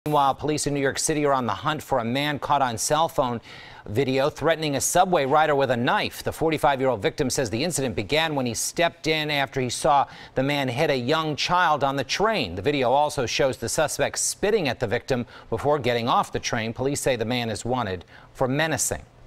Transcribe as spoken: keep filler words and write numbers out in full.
Meanwhile, police in New York City are on the hunt for a man caught on cell phone video threatening a subway rider with a knife. The forty-five-year-old victim says the incident began when he stepped in after he saw the man hit a young child on the train. The video also shows the suspect spitting at the victim before getting off the train. Police say the man is wanted for menacing.